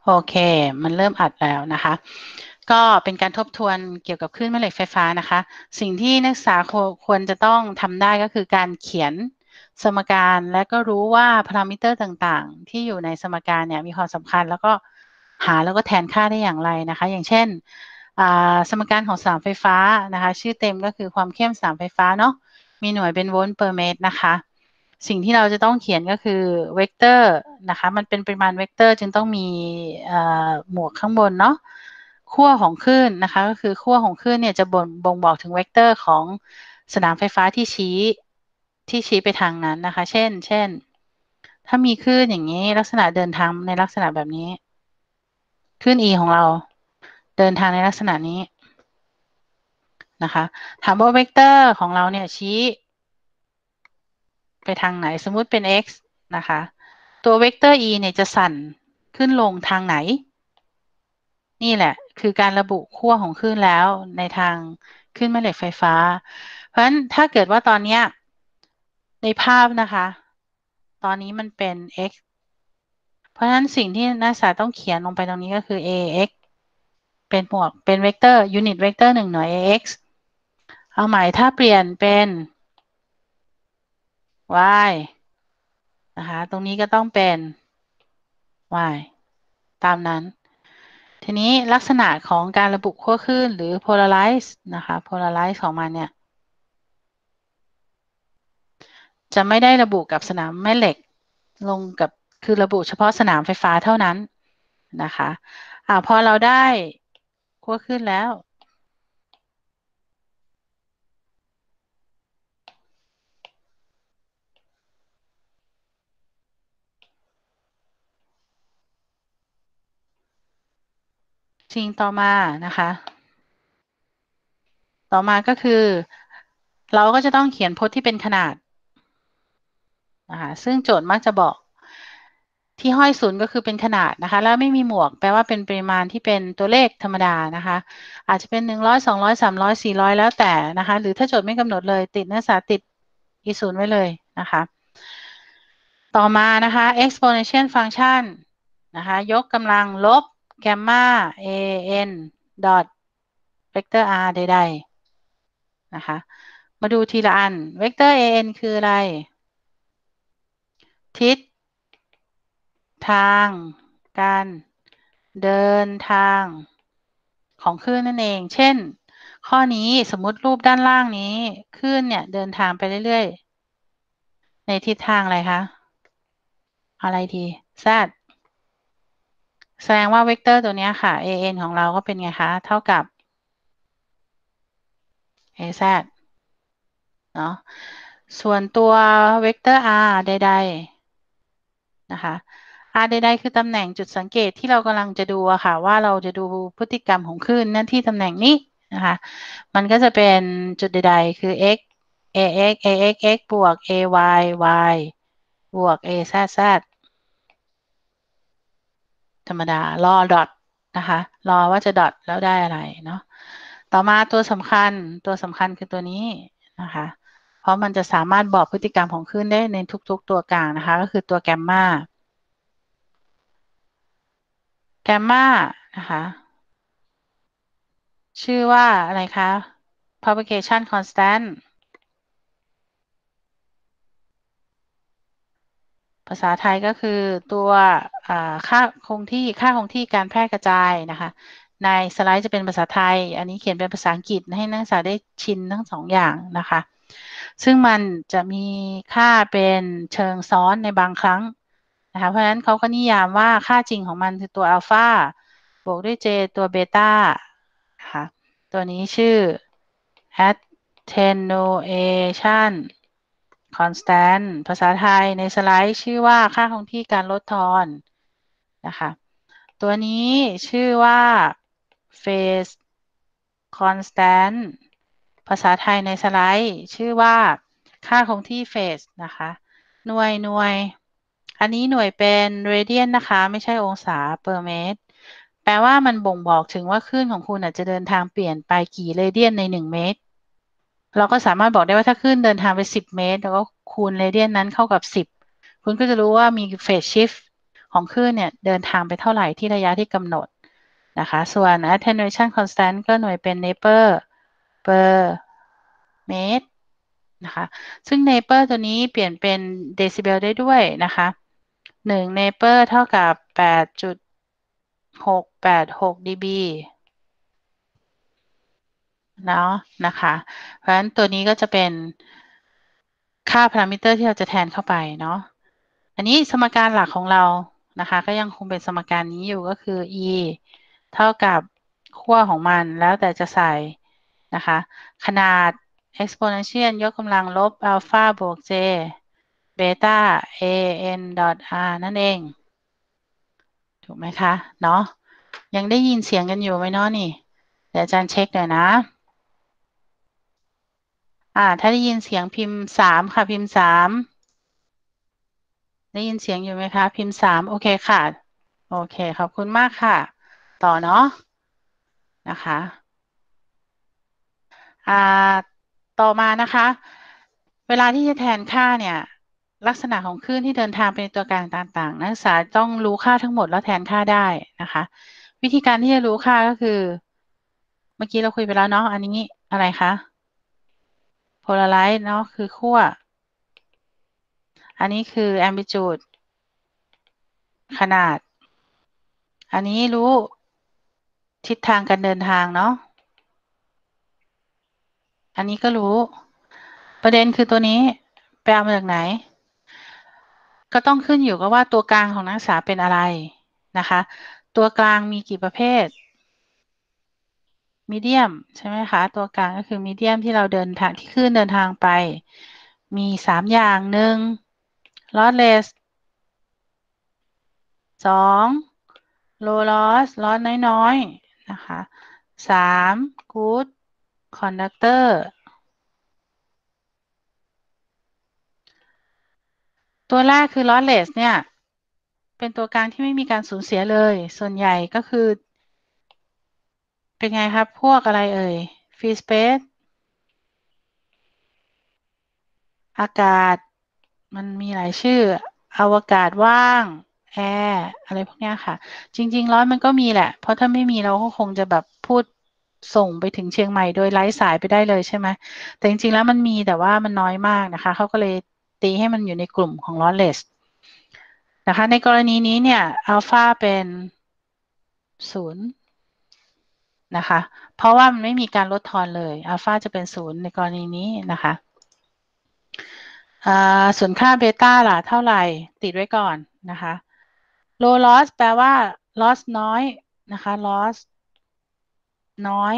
โอเค มันเริ่มอัดแล้วนะคะ ก็เป็นการทบทวนเกี่ยวกับคลื่นแม่เหล็กไฟฟ้านะคะ สิ่งที่นักศึกษาควรจะต้องทำได้ก็คือการเขียนสมการและก็รู้ว่าพารามิเตอร์ต่างๆที่อยู่ในสมการเนี่ยมีความสำคัญแล้วก็หาแล้วก็แทนค่าได้อย่างไรนะคะ อย่างเช่นสมการของสนามไฟฟ้านะคะชื่อเต็มก็คือความเข้มสนามไฟฟ้าเนาะมีหน่วยเป็นโวลต์เปอร์เมตรนะคะสิ่งที่เราจะต้องเขียนก็คือเวกเตอร์นะคะมันเป็นปริมาณเวกเตอร์จึงต้องมีหมวกข้างบนเนาะขั้วของคลื่นนะคะก็คือขั้วของคลื่นเนี่ยจะบ่งบอกถึงเวกเตอร์ของสนามไฟฟ้าที่ชี้ไปทางนั้นนะคะเช่นถ้ามีคลื่นอย่างนี้ลักษณะเดินทางในลักษณะแบบนี้คลื่น E ของเราเดินทางในลักษณะนี้นะคะถามว่าเวกเตอร์ของเราเนี่ยชี้ไปทางไหนสมมุติเป็น x นะคะตัวเวกเตอร์ e เนี่ยจะสั่นขึ้นลงทางไหนนี่แหละคือการระบุขั้วของคลื่นแล้วในทางคลื่นแม่เหล็กไฟฟ้าเพราะฉะนั้นถ้าเกิดว่าตอนเนี้ยในภาพนะคะตอนนี้มันเป็น x เพราะฉะนั้นสิ่งที่นักศึกษาต้องเขียนลงไปตรงนี้ก็คือ ax เป็นหมวกเป็นเวกเตอร์ยูนิตเวกเตอร์1 หน่วย ax เอาใหม่ถ้าเปลี่ยนเป็น y นะคะตรงนี้ก็ต้องเป็น y ตามนั้นทีนี้ลักษณะของการระบุขั้วคลื่นหรือ polarize นะคะ polarize ของมันเนี่ยจะไม่ได้ระบุกับสนามแม่เหล็กลงกับคือระบุเฉพาะสนามไฟฟ้าเท่านั้นนะคะพอเราได้ขั้วคลื่นแล้วสิ่งต่อมานะคะต่อมาก็คือเราก็จะต้องเขียนพจน์ที่เป็นขนาดนะคะซึ่งโจทย์มักจะบอกที่ห้อยศูนย์ก็คือเป็นขนาดนะคะแล้วไม่มีหมวกแปลว่าเป็นปริมาณที่เป็นตัวเลขธรรมดานะคะอาจจะเป็น100 200 300 400แล้วแต่นะคะหรือถ้าโจทย์ไม่กำหนดเลยติดนักศึกษาติดอีศูนย์ไว้เลยนะคะต่อมานะคะ exponential function นะคะยกกำลังลบแกมมา a n ดอทเวกเตอร์ r ใดๆนะคะมาดูทีละอันเวกเตอร์ a n คืออะไรทิศทางการเดินทางของคลื่นนั่นเอง เช่น ข้อนี้สมมุติรูปด้านล่างนี้คลื่นเนี่ยเดินทางไปเรื่อยๆในทิศทางอะไรคะอะไรที z แสดงว่าเวกเตอร์ตัวเนี้ยค่ะ an ของเราก็เป็นไงคะเท่ากับ az เนาะส่วนตัวเวกเตอร์ r ใดๆนะคะ r ใดๆคือตำแหน่งจุดสังเกตที่เรากำลังจะดูอะค่ะว่าเราจะดูพฤติกรรมของคลื่นนั่นที่ตำแหน่งนี้นะคะมันก็จะเป็นจุดใดๆคือ x ax ax x บวก ay y บวก az z ธรรมดารอดอทนะคะรอว่าจะดอทแล้วได้อะไรเนาะต่อมาตัวสำคัญคือตัวนี้นะคะเพราะมันจะสามารถบอกพฤติกรรมของคลื่นได้ในทุกๆตัวกลางนะคะก็คือตัวแกมมาแกมมานะคะชื่อว่าอะไรคะ propagation constant ภาษาไทยก็คือตัวอ่าค่าคงที่การแพร่กระจายนะคะในสไลด์จะเป็นภาษาไทยอันนี้เขียนเป็นภาษาอังกฤษให้นักศึกษาได้ชินทั้งสองอย่างนะคะซึ่งมันจะมีค่าเป็นเชิงซ้อนในบางครั้งนะคะเพราะฉะนั้นเขาก็นิยามว่าค่าจริงของมันคือตัวอัลฟาบวกด้วย j ตัวเบต้าค่ะตัวนี้ชื่อ attenuation constant ภาษาไทยในสไลด์ชื่อว่าค่าคงที่การลดทอนนะคะตัวนี้ชื่อว่า phase constant ภาษาไทยในสไลด์ชื่อว่าค่าคงที่ phase นะคะหน่วยอันนี้หน่วยเป็นเรเดียนนะคะไม่ใช่องศาเปอร์เมตรแปลว่ามันบ่งบอกถึงว่าคลื่นของคุณอาจจะเดินทางเปลี่ยนไปกี่เรเดียนใน1 เมตร เราก็สามารถบอกได้ว่าถ้าขึ้นเดินทางไป10 เมตรแล้วก็คูณเรเดียนนั้นเข้ากับ10คุณก็จะรู้ว่ามีเฟสชิฟต์ของคลื่นเนี่ยเดินทางไปเท่าไหร่ที่ระยะที่กำหนดนะคะส่วน attenuation constant ก็หน่วยเป็น Nepер per mètre นะคะซึ่ง Nepер ตัวนี้เปลี่ยนเป็นเดซิเบลได้ด้วยนะคะ1 Nepер เท่ากับ8.686 dB เนาะนะคะเพราะฉะนั้นตัวนี้ก็จะเป็นค่าพารามิเตอร์ที่เราจะแทนเข้าไปเนาะอันนี้สมการหลักของเรานะคะก็ยังคงเป็นสมการนี้อยู่ก็คือ e เท่ากับขั้วของมันแล้วแต่จะใส่นะคะขนาด exponential ยกกำลังลบอัลฟาบวก j เบต้า a n dot r นั่นเองถูกไหมคะเนาะยังได้ยินเสียงกันอยู่ไหมเนาะนี่เดี๋ยวอาจารย์เช็คหน่อยนะถ้าได้ยินเสียงพิมพ์สามค่ะพิมพ์สามได้ยินเสียงอยู่ไหมคะพิมพ์สามโอเคค่ะโอเคขอบคุณมากค่ะต่อเนาะนะคะอ่าต่อมานะคะเวลาที่จะแทนค่าเนี่ยลักษณะของคลื่นที่เดินทางไปในตัวกลางต่างๆนักศึกษาต้องรู้ค่าทั้งหมดแล้วแทนค่าได้นะคะวิธีการที่จะรู้ค่าก็คือเมื่อกี้เราคุยไปแล้วเนาะอันนี้อะไรคะ polarize เนาะคือขั้วอันนี้คือ amplitude ขนาดอันนี้รู้ทิศทางการเดินทางเนาะอันนี้ก็รู้ประเด็นคือตัวนี้ไปเอามาจากไหนก็ต้องขึ้นอยู่กับว่าตัวกลางของนักศึกษาเป็นอะไรนะคะตัวกลางมีกี่ประเภทมีเดียมใช่ไหมคะตัวกลางก็คือมีเดียมที่เราเดินทางที่ขึ้นเดินทางไปมี3อย่างหนึ่ง lossless 2 low loss loss น้อยๆนะคะ3 good conductor ตัวแรกคือ lossless เนี่ยเป็นตัวกลางที่ไม่มีการสูญเสียเลยส่วนใหญ่ก็คือเป็นไงครับพวกอะไรเอ่ย free space อากาศมันมีหลายชื่ออวกาศว่างแอร์อะไรพวกเนี้ยค่ะจริงๆร้อนมันก็มีแหละเพราะถ้าไม่มีเราก็คงจะแบบพูดส่งไปถึงเชียงใหม่โดยไร้สายไปได้เลยใช่ไหมแต่จริงๆแล้วมันมีแต่ว่ามันน้อยมากนะคะเขาก็เลยตีให้มันอยู่ในกลุ่มของ lossless นะคะในกรณีนี้เนี่ยอัลฟาเป็น0นะคะเพราะว่ามันไม่มีการลดทอนเลยอัลฟาจะเป็น0ในกรณีนี้นะคะส่วนค่าเบต้าล่ะเท่าไหร่ติดไว้ก่อนนะคะ low loss แปลว่า loss น้อยนะคะ loss น้อย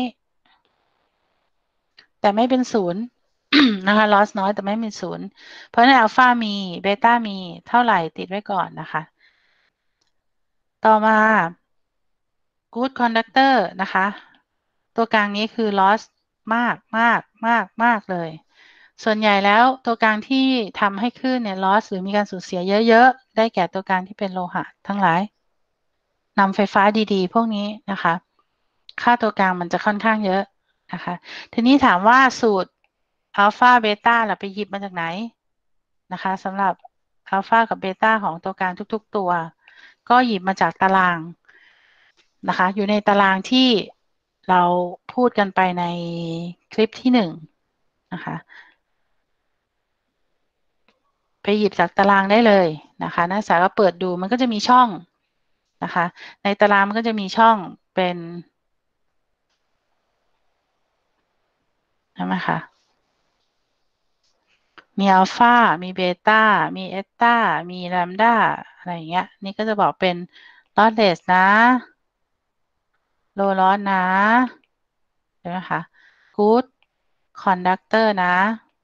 แต่ไม่เป็นศูนย์นะคะ loss น้อยแต่ไม่เป็นศูนย์เพราะฉะนั้นอัลฟามีเบต้ามีเท่าไหร่ติดไว้ก่อนนะคะต่อมา good conductor นะคะตัวกลางนี้คือ loss มากมากมากมากเลยส่วนใหญ่แล้วตัวกลางที่ทำให้คลื่นเนี่ย loss หรือมีการสูญเสียเยอะๆได้แก่ตัวกลางที่เป็นโลหะทั้งหลายนำไฟฟ้าดีๆพวกนี้นะคะค่าตัวกลางมันจะค่อนข้างเยอะนะคะทีนี้ถามว่าสูตรอัลฟาเบต้าเราไปหยิบมาจากไหนนะคะสำหรับอัลฟากับเบต้าของตัวกลางทุกๆตัวก็หยิบมาจากตารางนะคะอยู่ในตารางที่เราพูดกันไปในคลิปที่1นะคะไปหยิบจากตารางได้เลยนะคะนักศึกษาก็เปิดดูมันก็จะมีช่องนะคะในตารางมันก็จะมีช่องเป็นใช่ไหมคะ มีอัลฟามีเบต้ามีเอตตามีแลมดาอะไรอย่างเงี้ยนี่ก็จะบอกเป็นลอสเลสนะโลลอสนะใช่ไหมคะกู๊ดคอนดักเตอร์นะ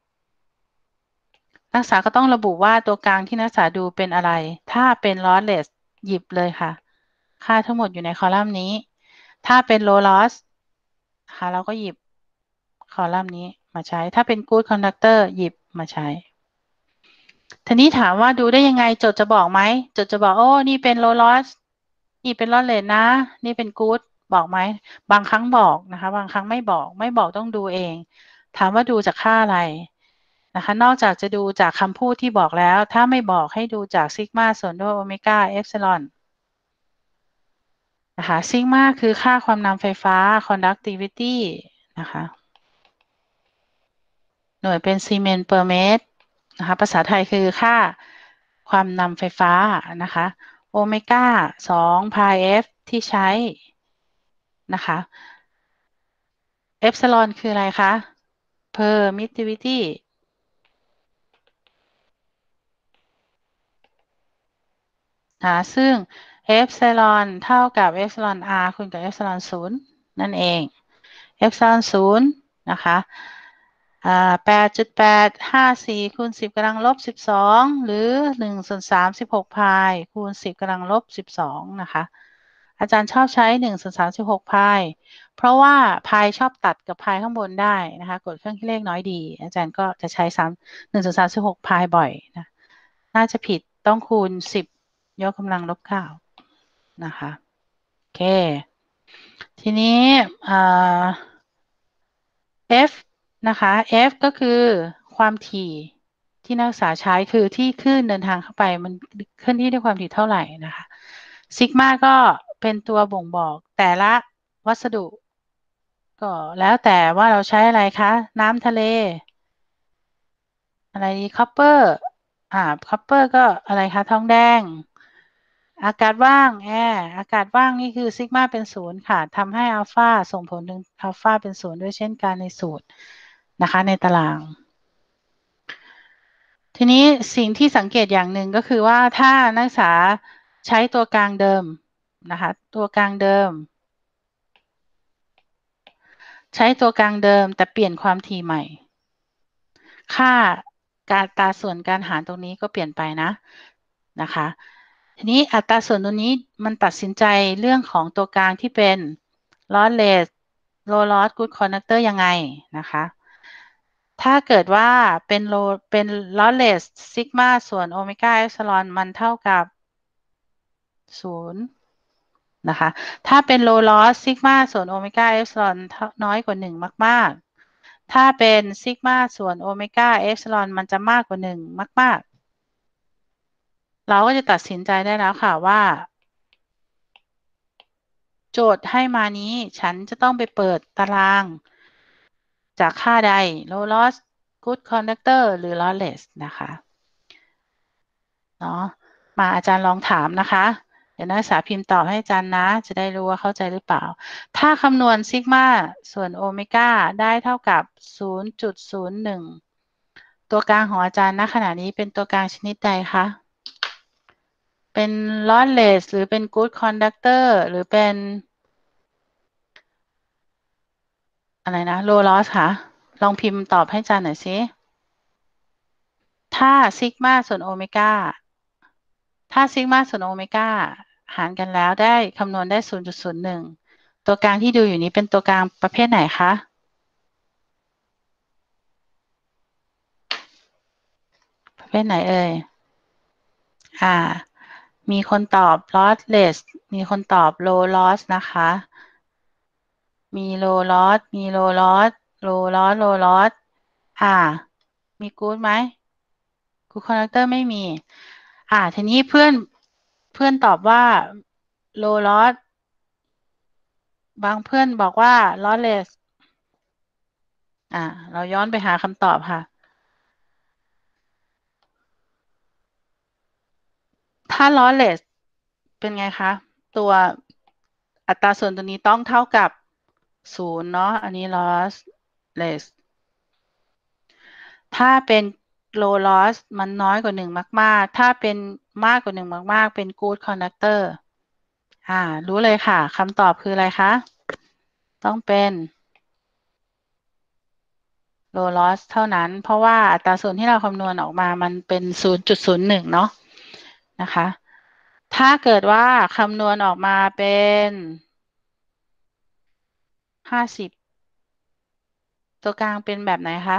นักศึกษาก็ต้องระบุว่าตัวกลางที่นักศึกษาดูเป็นอะไรถ้าเป็นลอสเลสหยิบเลยค่ะค่าทั้งหมดอยู่ในคอลัมน์นี้ถ้าเป็นโลลอสค่ะเราก็หยิบคอลัมน์นี้มาใช้ถ้าเป็นกู๊ดคอนดักเตอร์หยิบมาใช้ ทีนี้ถามว่าดูได้ยังไงโจทย์จะบอกไหมโจทย์จะบอกโอ้นี่เป็นโลลอสนี่เป็นลอสเลนนะนี่เป็นกู๊ดบอกไหมบางครั้งบอกนะคะบางครั้งไม่บอกต้องดูเองถามว่าดูจากค่าอะไรนะคะนอกจากจะดูจากคำพูดที่บอกแล้วถ้าไม่บอกให้ดูจากซิกมาส่วนด้วยโอเมก้าเอ p ซิลอนนะคะซิกมาคือค่าความนำไฟฟ้า conductivity นะคะหน่วยเป็นซีเมนต์ per เมตรนะคะภาษาไทยคือค่าความนำไฟฟ้านะคะโอเมก้า2 pi f ที่ใช้นะคะเอ p ซิลอนคืออะไรคะ permittivity ซึ่งเอ p ซิลอนเท่ากับเอ p ซิลอน r คูณกับเอ p ซิลอน0นั่นเองเอ p ซิลอน0นะคะ8.854คูณ10กำลังลบ12หรือ1ส่วน36พายคูณ10กำลังลบ12นะคะอาจารย์ชอบใช้1ส่วน36พายเพราะว่าพายชอบตัดกับพายข้างบนได้นะคะกดเครื่องคิดเลขน้อยดีอาจารย์ก็จะใช้1ส่วน36พายบ่อยนะน่าจะผิดต้องคูณ10ยกกำลังลบ9นะคะโอเคทีนี้F นะคะ F ก็คือความถี่ที่นักศึกษาใช้คือที่คลื่นเดินทางเข้าไปมันเคลื่อนที่ด้วยความถี่เท่าไหร่นะคะซิกมาก็เป็นตัวบ่งบอกแต่ละวัสดุก็แล้วแต่ว่าเราใช้อะไรคะน้ำทะเลอะไรดีคอปเปอร์คอปเปอร์ก็อะไรคะทองแดงอากาศว่างอากาศว่างนี่คือซิกมาเป็นศูนย์ค่ะทำให้อัลฟาส่งผลถึงอัลฟาเป็นศูนย์ด้วยเช่นกันในสูตรนะคะในตาราง ทีนี้สิ่งที่สังเกตอย่างหนึ่งก็คือว่าถ้านักศึกษาใช้ตัวกลางเดิมนะคะตัวกลางเดิมใช้ตัวกลางเดิมแต่เปลี่ยนความถี่ใหม่ค่าการอัตราส่วนการหารตรงนี้ก็เปลี่ยนไปนะคะทีนี้อัตราส่วนตรงนี้มันตัดสินใจเรื่องของตัวกลางที่เป็น lossless low loss good conductor ยังไงนะคะถ้าเกิดว่าเป็น lossless ซิกมาส่วนโอเมก้าเอ p ซิลอนมันเท่ากับ0นะคะถ้าเป็น low loss ซิกมาส่วนโอเมก้าเอ p ซิลอนน้อยกว่า1มากๆถ้าเป็นซิกมาส่วนโอเมก้าเอ p ซิลอนมันจะมากกว่า1มากๆเราก็จะตัดสินใจได้แล้วค่ะว่าโจทย์ให้มานี้ฉันจะต้องไปเปิดตารางจากค่าใด low loss good conductor หรือ lossless นะคะเนาะมาอาจารย์ลองถามนะคะเดี๋ยวนักศึกษาพิมพ์ตอบให้อาจารย์นะจะได้รู้ว่าเข้าใจหรือเปล่าถ้าคำนวณซิกมาส่วนโอเมก้าได้เท่ากับ0.01ตัวกลางของอาจารย์ณขณะนี้เป็นตัวกลางชนิดใดคะเป็น lossless หรือเป็น good conductor หรือเป็นอะไรนะ low loss ค่ะลองพิมพ์ตอบให้อาจารย์หน่อยสิถ้าซิกมาส่วนโอเมก้าถ้าซิกมาส่วนโอเมก้าหารกันแล้วได้คำนวณได้0.01ตัวกลางที่ดูอยู่นี้เป็นตัวกลางประเภทไหนคะประเภทไหนเอ่ยอ่ามีคนตอบ lossless มีคนตอบ low loss นะคะมี low loss มี low loss low loss low loss อ่ามี good ไหม good conductor ไม่มีทีนี้เพื่อนตอบว่า low loss บางเพื่อนบอกว่า lossless อ่าเราย้อนไปหาคำตอบค่ะถ้า lossless เป็นไงคะตัวอัตราส่วนตัวนี้ต้องเท่ากับ0เนาะอันนี้ lossless ถ้าเป็น low loss มันน้อยกว่า1มากๆถ้าเป็นมากกว่า1มากๆเป็น good conductor รู้เลยค่ะคำตอบคืออะไรคะต้องเป็น low loss เท่านั้นเพราะว่าอัตราส่วนที่เราคำนวณออกมามันเป็น0.01เนาะนะคะถ้าเกิดว่าคำนวณออกมาเป็น50ตัวกลางเป็นแบบไหนคะ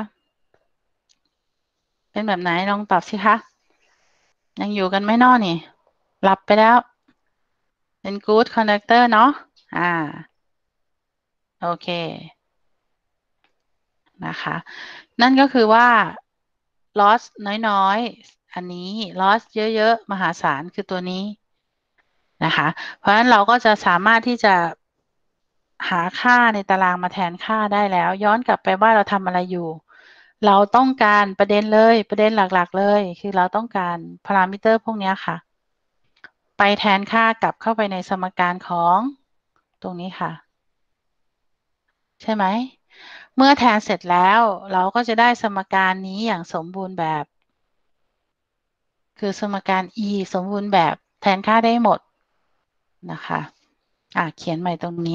เป็นแบบไหนลองตอบสิคะยังอยู่กันไหม่นอนี่หลับไปแล้วเป็น good conductor เนาะอ่าโอเคนะคะนั่นก็คือว่า loss น้อยๆอันนี้ loss เยอะๆมหาศาลคือตัวนี้นะคะเพราะฉะนั้นเราก็จะสามารถที่จะหาค่าในตารางมาแทนค่าได้แล้วย้อนกลับไปว่าเราทำอะไรอยู่เราต้องการประเด็นเลยประเด็นหลักๆเลยคือเราต้องการพารามิเตอร์พวกนี้ค่ะไปแทนค่ากลับเข้าไปในสมการของตรงนี้ค่ะใช่ไหมเมื่อแทนเสร็จแล้วเราก็จะได้สมการนี้อย่างสมบูรณ์แบบคือสมการ e สมบูรณ์แบบแทนค่าได้หมดนะคะเขียนใหม่ตรงนี้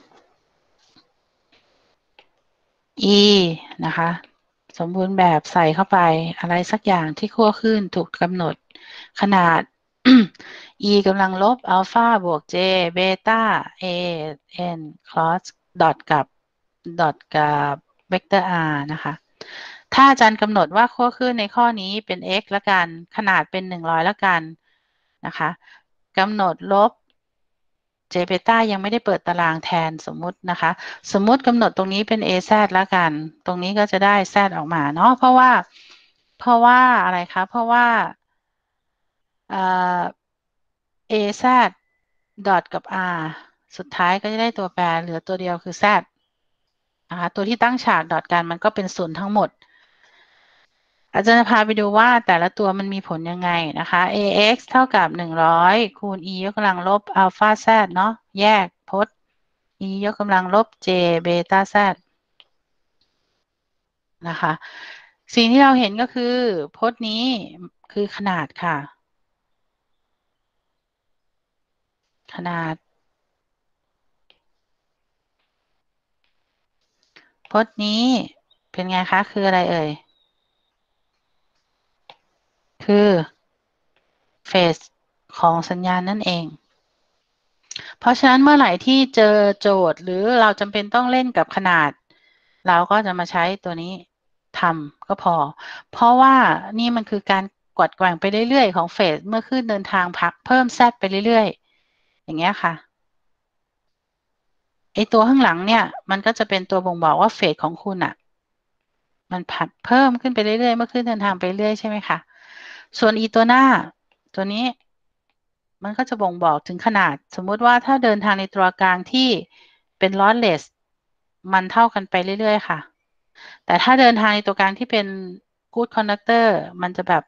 e นะคะสมบูรณ์แบบใส่เข้าไปอะไรสักอย่างที่ขั้วขึ้นถูกกำหนดขนาด e กำลังลบอัลฟาบวก j เบต้า a n cos ดอทกับเวกเตอร์ r นะคะถ้าอาจารย์กำหนดว่าขั้วขึ้นในข้อนี้เป็น x ละกันขนาดเป็น100ละกันนะคะกำหนดลบ j เบต้ายังไม่ได้เปิดตารางแทนสมมุตินะคะสมมุติกำหนดตรงนี้เป็น az แล้วกันตรงนี้ก็จะได้ z ออกมาเนาะเพราะว่าอะไรคะเพราะว่าเอ่อ az ดอทกับ r สุดท้ายก็จะได้ตัวแปรเหลือตัวเดียวคือ z นะคะตัวที่ตั้งฉากดอทกันมันก็เป็นศูนย์ทั้งหมดอาจารย์จะพาไปดูว่าแต่ละตัวมันมีผลยังไงนะคะ ax เท่ากับ100คูณ e ยกกำลังลบอัลฟา z เนาะแยกพจน์ e ยกกำลังลบ j เบต้า z นะคะสิ่งที่เราเห็นก็คือพจน์นี้คือขนาดค่ะขนาดพจน์นี้เป็นไงคะคืออะไรเอ่ยคือเฟสของสัญญาณนั่นเองเพราะฉะนั้นเมื่อไหร่ที่เจอโจทย์หรือเราจำเป็นต้องเล่นกับขนาดเราก็จะมาใช้ตัวนี้ทำก็พอเพราะว่านี่มันคือการกวัดแกว่งไปเรื่อยๆของเฟสเมื่อขึ้นเดินทางพักเพิ่มแซดไปเรื่อยๆอย่างเงี้ยค่ะไอตัวข้างหลังเนี่ยมันก็จะเป็นตัวบ่งบอกว่าเฟสของคุณอ่ะมันผัดเพิ่มขึ้นไปเรื่อยๆเมื่อขึ้นเดินทางไปเรื่อยใช่ไหมคะส่วนอีตัวหน้าตัวนี้มันก็จะบ่งบอกถึงขนาดสมมุติว่าถ้าเดินทางในตัวกลางที่เป็น lossless มันเท่ากันไปเรื่อยๆค่ะแต่ถ้าเดินทางในตัวกลางที่เป็น good conductor มันจะแบบ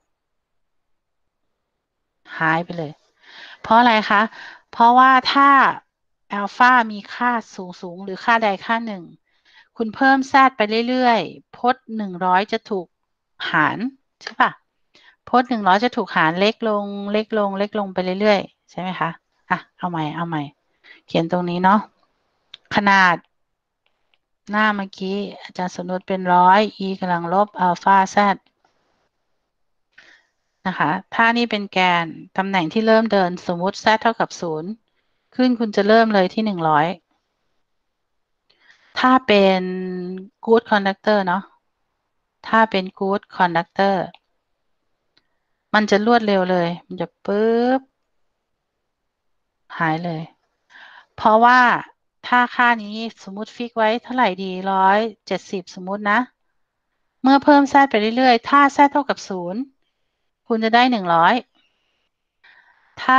หายไปเลย เพราะอะไรคะ เพราะว่าถ้าอัลฟามีค่าสูงหรือค่าใดค่าหนึ่ง คุณเพิ่มแซดไปเรื่อยๆพจน์100จะถูกหารใช่ปะพจน์100จะถูกหารเล็กลงเล็กลงเล็กลงไปเรื่อยๆใช่ไหมคะเอาใหม่เขียนตรงนี้เนาะขนาดหน้าเมื่อกี้อาจารย์สมมติเป็น100 e กำลังลบอัลฟา z นะคะถ้านี่เป็นแกนตำแหน่งที่เริ่มเดินสมมุติ z เท่ากับ0ขึ้นคุณจะเริ่มเลยที่100ถ้าเป็น good conductor เนาะถ้าเป็น good conductor มันจะรวดเร็วเลยมันจะปึ๊บหายเลยเพราะว่าถ้าค่านี้สมมุติฟิกไว้เท่าไหร่ดี170สมมุตินะเมื่อเพิ่ม z ไปเรื่อยๆถ้า z เท่ากับ0คุณจะได้100ถ้า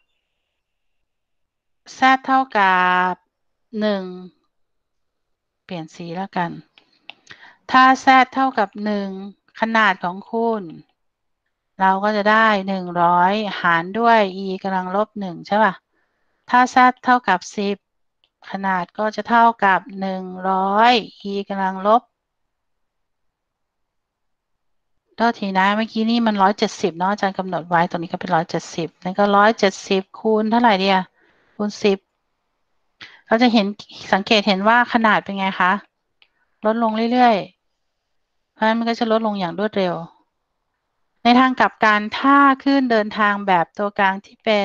z เท่ากับ1เปลี่ยนสีแล้วกัน ถ้า z เท่ากับ1ขนาดของคุณเราก็จะได้100หารด้วย e กำลังลบ1ใช่ป่ะถ้า z เท่ากับ10ขนาดก็จะเท่ากับ100 e กำลังลบโทษทีนะเมื่อกี้นี่มัน170เนาะอาจารย์กำหนดไว้ตรงนี้ก็เป็น170นั่นก็170คูณเท่าไหร่เดียคูณ10เราจะเห็นสังเกตเห็นว่าขนาดเป็นไงคะลดลงเรื่อยๆเพราะฉะนั้นมันก็จะลดลงอย่างรวดเร็ว ในทางกลับกันถ้าขึ้นเดินทางแบบตัวกลางที่เป็น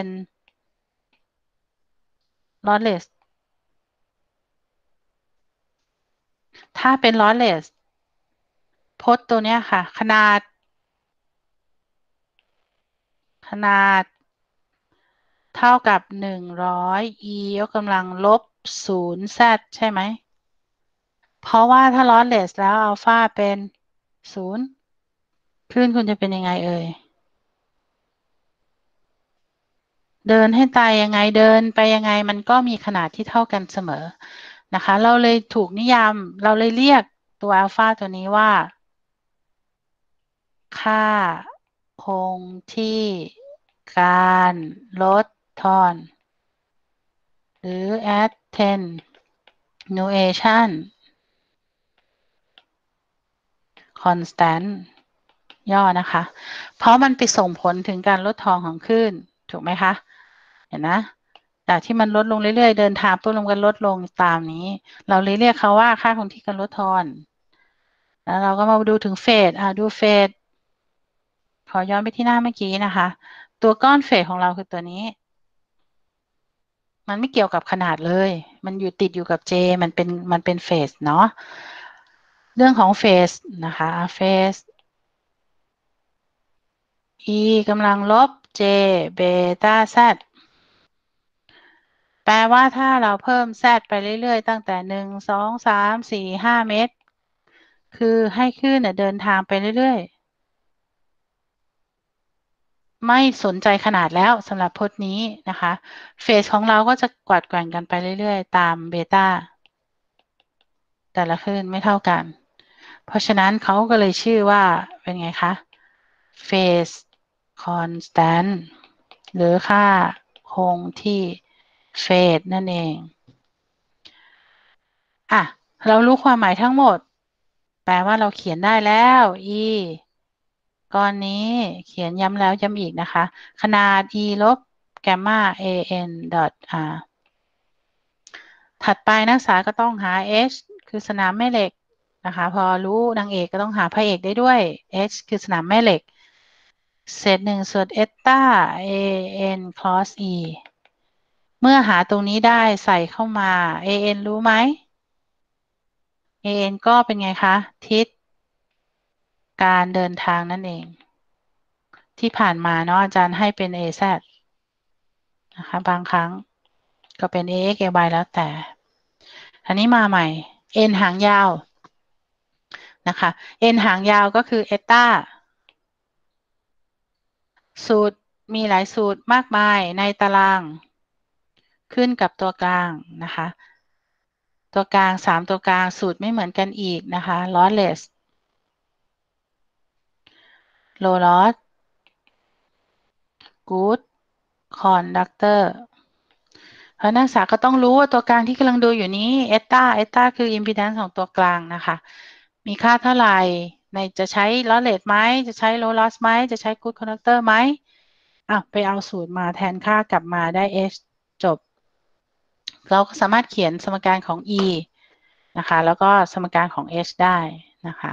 lossless ถ้าเป็น lossless พจน์ตัวเนี้ยค่ะขนาดเท่ากับ100 e ยกกำลังลบ0 z ใช่ไหมเพราะว่าถ้า lossless แล้วอัลฟาเป็น0 คลื่นคุณจะเป็นยังไงเอ่ยเดินให้ตายยังไงเดินไปยังไงมันก็มีขนาดที่เท่ากันเสมอนะคะเราเลยถูกนิยามเราเลยเรียกตัวอัลฟาตัวนี้ว่าค่าคงที่การลดทอนหรือ attenuation constant ย่อนะคะเพราะมันไปส่งผลถึงการลดทอนของคลื่นถูกไหมคะเห็นนะจากที่มันลดลงเรื่อยๆเดินทางปุ๊บลงกันลดลงตามนี้เราเลยเรียกเขาว่าค่าคงที่การลดทอนแล้วเราก็มาดูถึงเฟสดูเฟสขอย้อนไปที่หน้าเมื่อกี้นะคะตัวก้อนเฟสของเราคือตัวนี้มันไม่เกี่ยวกับขนาดเลยมันอยู่ติดอยู่กับ J มันเป็นเฟสเนาะเรื่องของเฟสนะคะเฟส e กำลังลบ j เบต้า z แปลว่าถ้าเราเพิ่ม z ไปเรื่อยๆตั้งแต่1 2 3 4 5 เมตรคือให้คลื่นเดินทางไปเรื่อยๆไม่สนใจขนาดแล้วสำหรับพจน์นี้นะคะเฟสของเราก็จะกวาดแกว่งกันไปเรื่อยๆตามเบต้าแต่ละคลื่นไม่เท่ากันเพราะฉะนั้นเขาก็เลยชื่อว่าเป็นไงคะ phase constant หรือค่าคงที่เฟสนั่นเองอ่ะเรารู้ความหมายทั้งหมดแปลว่าเราเขียนได้แล้ว e ก้อนนี้เขียนย้ำแล้วย้ำอีกนะคะขนาด e ลบแกมมา an dot r ถัดไปนักศึกษาก็ต้องหา h คือสนามแม่เหล็กนะคะพอรู้นางเอกก็ต้องหาพระเอกได้ด้วย h คือสนามแม่เหล็กเศษ1ส่วนเอตตา an cos e เมื่อหาตรงนี้ได้ใส่เข้ามา an รู้ไหม an ก็เป็นไงคะทิศการเดินทางนั่นเองที่ผ่านมาเนาะอาจารย์ให้เป็น az นะคะบางครั้งก็เป็น ax ay แล้วแต่อันนี้มาใหม่ n หางยาวนะคะ n หางยาวก็คือเอตตาสูตรมีหลายสูตรมากมายในตารางขึ้นกับตัวกลางนะคะตัวกลาง3ตัวกลางสูตรไม่เหมือนกันอีกนะคะ lossless low loss good conductor เพราะนักศึกษาก็ต้องรู้ว่าตัวกลางที่กำลังดูอยู่นี้เอตตาคือ impedance ของตัวกลางนะคะมีค่าเท่าไหร่ในจะใช้ lossless ไหมจะใช้ low loss ไหมจะใช้ good conductor ไหมไปเอาสูตรมาแทนค่ากลับมาได้ h จบเราก็สามารถเขียนสมการของ e นะคะแล้วก็สมการของ h ได้นะคะ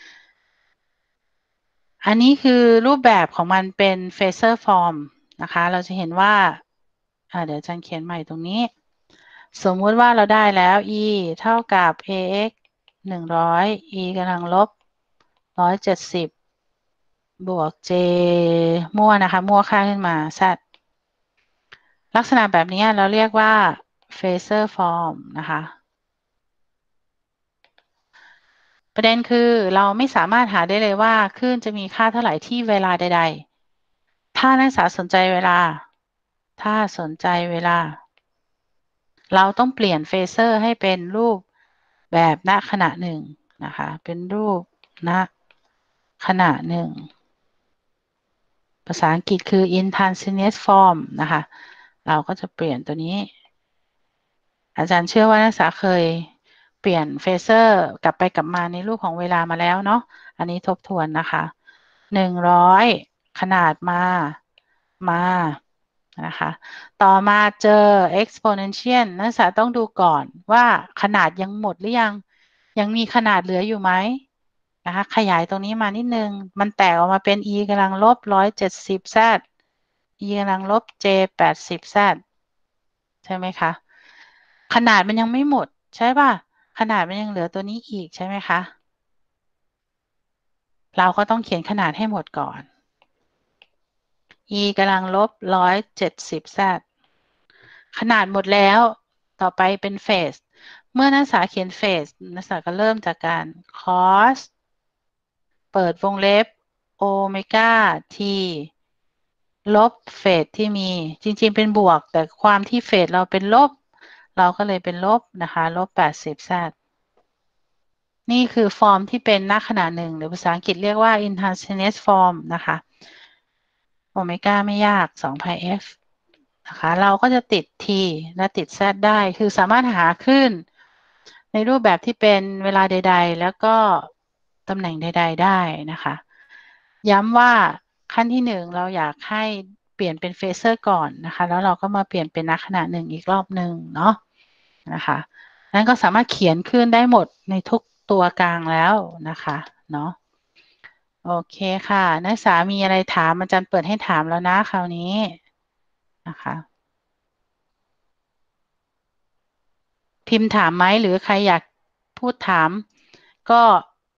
อันนี้คือรูปแบบของมันเป็น phasor form นะคะเราจะเห็นว่าเดี๋ยวอาจารย์เขียนใหม่ตรงนี้สมมุติว่าเราได้แล้ว e เท่ากับ ax 100 e กำลังลบ170บวก j มั่วนะคะมั่วค่าขึ้นมา z ลักษณะแบบนี้เราเรียกว่า phasor form นะคะประเด็นคือเราไม่สามารถหาได้เลยว่าคลื่นจะมีค่าเท่าไหร่ที่เวลาใดๆถ้านักศึกษาสนใจเวลาถ้าสนใจเวลาเราต้องเปลี่ยนเฟเซอร์ให้เป็นรูปแบบณขณะหนึ่งนะคะเป็นรูปณขณะหนึ่งภาษาอังกฤษคือ instantaneous form นะคะเราก็จะเปลี่ยนตัวนี้อาจารย์เชื่อว่านักศึกษาเคยเปลี่ยนเฟเซอร์กลับไปกลับมาในรูปของเวลามาแล้วเนาะอันนี้ทบทวนนะคะ100ขนาดมานะคะต่อมาเจอ exponential นักศึกษาต้องดูก่อนว่าขนาดยังหมดหรือยังมีขนาดเหลืออยู่ไหมนะคะขยายตรงนี้มานิดนึงมันแตกออกมาเป็น e กำลังลบ170 z e กำลังลบ j 80 z ใช่ไหมคะขนาดมันยังไม่หมดใช่ป่ะขนาดมันยังเหลือตัวนี้อีกใช่ไหมคะเราก็ต้องเขียนขนาดให้หมดก่อน e กำลังลบ170 z ขนาดหมดแล้วต่อไปเป็นเฟสเมื่อนักศึกษาเขียนเฟสนักศึกษาก็เริ่มจากการ cos เปิดวงเล็บโอเมก้าทีลบเฟสที่มีจริงๆเป็นบวกแต่ความที่เฟสเราเป็นลบเราก็เลยเป็นลบนะคะลบ80 Z นี่คือฟอร์มที่เป็นณขณะหนึ่งหรือภาษาอังกฤษเรียกว่า instantaneous form นะคะโอเมก้าไม่ยาก2 pi f นะคะเราก็จะติด t และติด z ได้คือสามารถหาคลื่นในรูปแบบที่เป็นเวลาใดๆแล้วก็ตำแหน่งใดๆได้นะคะย้ำว่าขั้นที่หนึ่งเราอยากให้เปลี่ยนเป็นเฟเซอร์ก่อนนะคะแล้วเราก็มาเปลี่ยนเป็นนักขณะหนึ่งอีกรอบหนึ่งเนาะนะคะนั้นก็สามารถเขียนขึ้นได้หมดในทุกตัวกลางแล้วนะคะเนาะโอเคค่ะนักศึกษามีอะไรถามอาจารย์เปิดให้ถามแล้วนะคราวนี้นะคะพิมพ์ถามไหมหรือใครอยากพูดถามก็